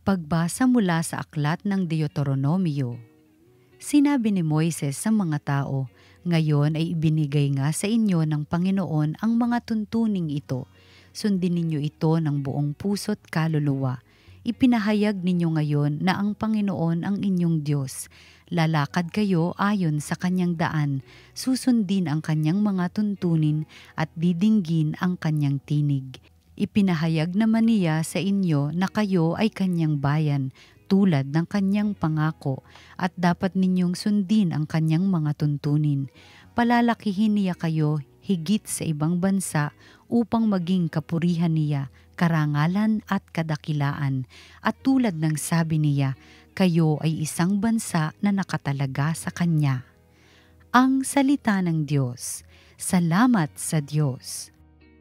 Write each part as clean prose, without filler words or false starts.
Pagbasa mula sa aklat ng Deuteronomio. Sinabi ni Moises sa mga tao, "Ngayon ay ibinigay nga sa inyo ng Panginoon ang mga tuntuning ito. Sundin ninyo ito ng buong puso't kaluluwa. Ipinahayag ninyo ngayon na ang Panginoon ang inyong Diyos. Lalakad kayo ayon sa kanyang daan, susundin ang kanyang mga tuntunin at didinggin ang kanyang tinig. Ipinahayag naman niya sa inyo na kayo ay kanyang bayan, tulad ng kanyang pangako, at dapat ninyong sundin ang kanyang mga tuntunin. Palalakihin niya kayo higit sa ibang bansa upang maging kapurihan niya, karangalan at kadakilaan. At tulad ng sabi niya, kayo ay isang bansa na nakatalaga sa kanya." Ang salita ng Diyos. Salamat sa Diyos.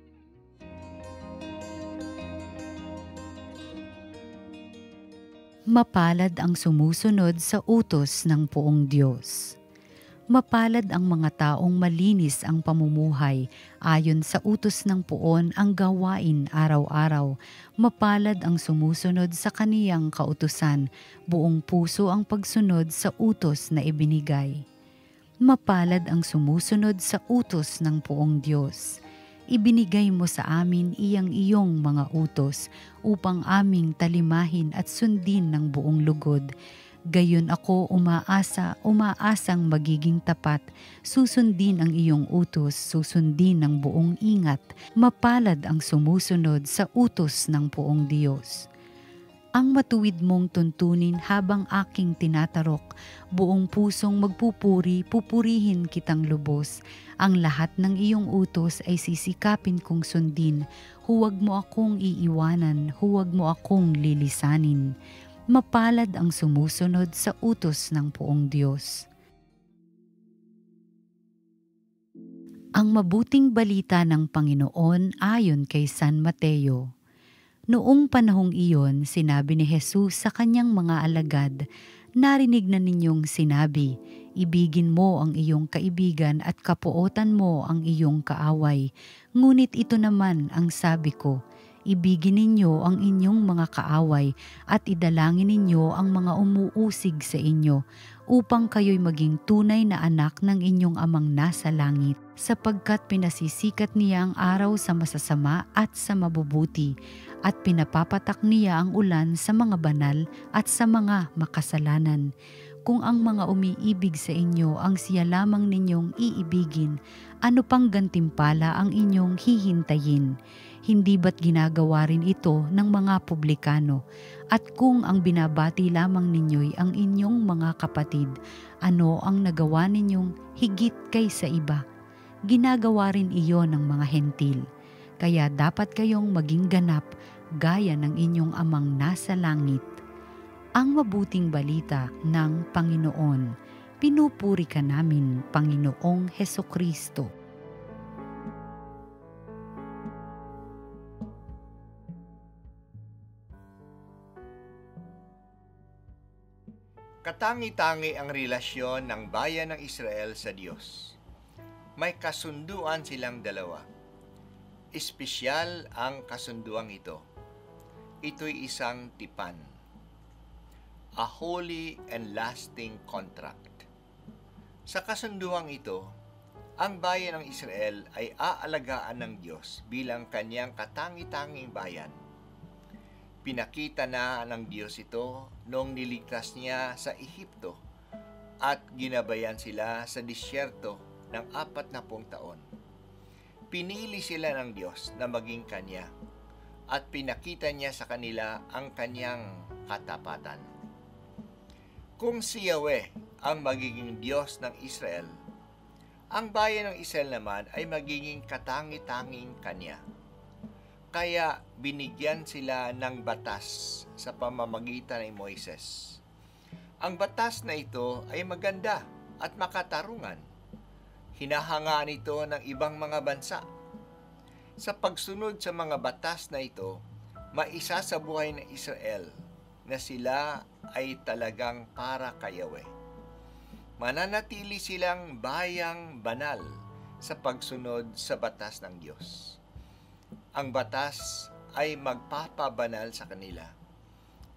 Mapalad ang sumusunod sa utos ng poong Diyos. Mapalad ang mga taong malinis ang pamumuhay, ayon sa utos ng poon ang gawain araw-araw. Mapalad ang sumusunod sa kaniyang kautusan, buong puso ang pagsunod sa utos na ibinigay. Mapalad ang sumusunod sa utos ng poong Diyos. Ibinigay mo sa amin iyong mga utos upang aming talimahin at sundin ng buong lugod. Gayon ako umaasang magiging tapat, susundin ang iyong utos, susundin ng buong ingat. Mapalad ang sumusunod sa utos ng poong Diyos. Ang matuwid mong tuntunin habang aking tinatarok, buong pusong magpupuri, pupurihin kitang lubos. Ang lahat ng iyong utos ay sisikapin kong sundin. Huwag mo akong iiwanan, huwag mo akong lilisanin. Mapalad ang sumusunod sa utos ng poong Diyos. Ang mabuting balita ng Panginoon ayon kay San Mateo. Noong panahong iyon, sinabi ni Jesus sa kanyang mga alagad, "Narinig na ninyong sinabi, ibigin mo ang iyong kaibigan at kapuotan mo ang iyong kaaway. Ngunit ito naman ang sabi ko, ibigin ninyo ang inyong mga kaaway at idalangin ninyo ang mga umuusig sa inyo, upang kayo'y maging tunay na anak ng inyong amang nasa langit, sapagkat pinasisikat niya ang araw sa masasama at sa mabubuti, at pinapapatak niya ang ulan sa mga banal at sa mga makasalanan. Kung ang mga umiibig sa inyo ang siya lamang ninyong iibigin, ano pang gantimpala ang inyong hihintayin? Hindi ba't ginagawa rin ito ng mga publikano? At kung ang binabati lamang ninyo'y ang inyong mga kapatid, ano ang nagawa ninyong higit kaysa iba? Ginagawa rin iyon ng mga hentil. Kaya dapat kayong maging ganap gaya ng inyong amang nasa langit. Ang mabuting balita ng Panginoon. Pinupuri ka namin, Panginoong Hesukristo. Katangi-tangi ang relasyon ng bayan ng Israel sa Diyos. May kasunduan silang dalawa. Espesyal ang kasunduang ito. Ito'y isang tipan. A holy and lasting contract. Sa kasunduang ito, ang bayan ng Israel ay aalagaan ng Diyos bilang kanyang katangi-tanging bayan. Pinakita na ng Diyos ito noong niligtas niya sa Ehipto at ginabayan sila sa disyerto ng 40 taon. Pinili sila ng Diyos na maging Kanya at pinakita niya sa kanila ang Kanyang katapatan. Kung si Yahweh ang magiging Diyos ng Israel, ang bayan ng Israel naman ay magiging katangi-tanging Kanya. Kaya binigyan sila ng batas sa pamamagitan ni Moises. Ang batas na ito ay maganda at makatarungan. Hinahangaan ito ng ibang mga bansa. Sa pagsunod sa mga batas na ito, maisa sa buhay ng Israel na sila ay talagang para kay Yahweh. Mananatili silang bayang banal sa pagsunod sa batas ng Diyos. Ang batas ay magpapabanal sa kanila.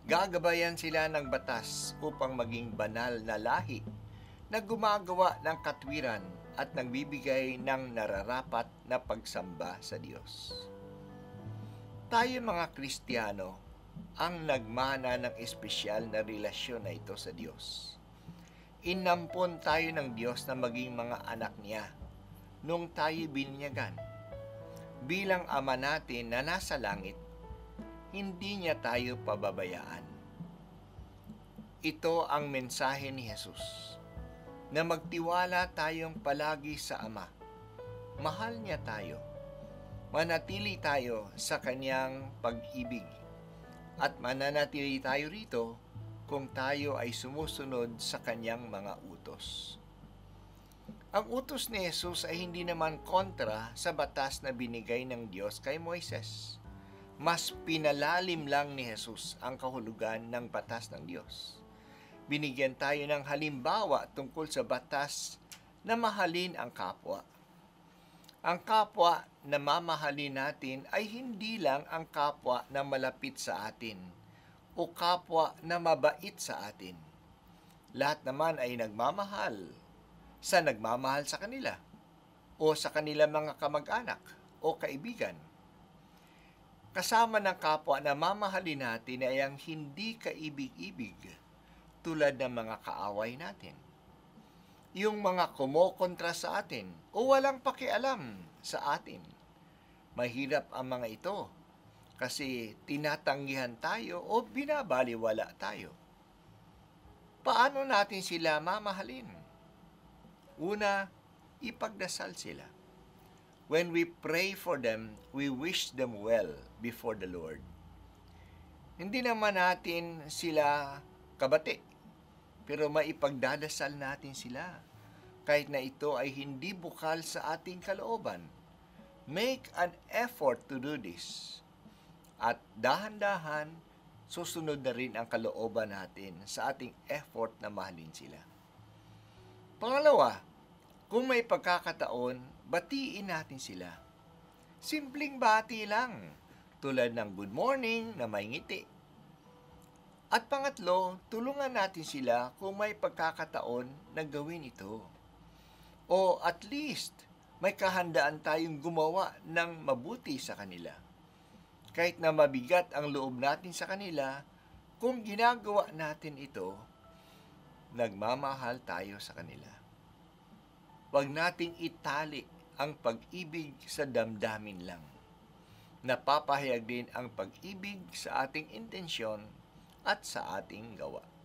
Gagabayan sila ng batas upang maging banal na lahi na gumagawa ng katwiran at nagbibigay ng nararapat na pagsamba sa Diyos. Tayo mga Kristiyano ang nagmana ng espesyal na relasyon na ito sa Diyos. Inampon tayo ng Diyos na maging mga anak niya nung tayo binyagan. Bilang Ama natin na nasa langit, hindi niya tayo pababayaan. Ito ang mensahe ni Jesus, na magtiwala tayong palagi sa Ama. Mahal niya tayo. Manatili tayo sa kanyang pag-ibig. At mananatili tayo rito kung tayo ay sumusunod sa kanyang mga utos. Ang utos ni Jesus ay hindi naman kontra sa batas na binigay ng Diyos kay Moises. Mas pinalalim lang ni Jesus ang kahulugan ng batas ng Diyos. Binigyan tayo ng halimbawa tungkol sa batas na mahalin ang kapwa. Ang kapwa na mamahalin natin ay hindi lang ang kapwa na malapit sa atin o kapwa na mabait sa atin. Lahat naman ay nagmamahal sa nagmamahal sa kanila o sa kanilang mga kamag-anak o kaibigan. Kasama ng kapwa na mamahalin natin ay ang hindi kaibig-ibig tulad ng mga kaaway natin. Yung mga kumokontra sa atin o walang pakialam sa atin. Mahirap ang mga ito kasi tinatanggihan tayo o binabaliwala tayo. Paano natin sila mamahalin? Una, ipagdasal sila. When we pray for them, we wish them well before the Lord. Hindi naman natin sila kabati, pero maipagdadasal natin sila. Kahit na ito ay hindi bukal sa ating kalooban. Make an effort to do this. At dahan-dahan, susunod na rin ang kalooban natin sa ating effort na mahalin sila. Pangalawa, kung may pagkakataon, batiin natin sila. Simpleng bati lang, tulad ng good morning na may ngiti. At pangatlo, tulungan natin sila kung may pagkakataon na gawin ito. O at least, may kahandaan tayong gumawa ng mabuti sa kanila. Kahit na mabigat ang loob natin sa kanila, kung ginagawa natin ito, nagmamahal tayo sa kanila. Huwag nating itali ang pag-ibig sa damdamin lang. Napapahayag din ang pag-ibig sa ating intensyon at sa ating gawa.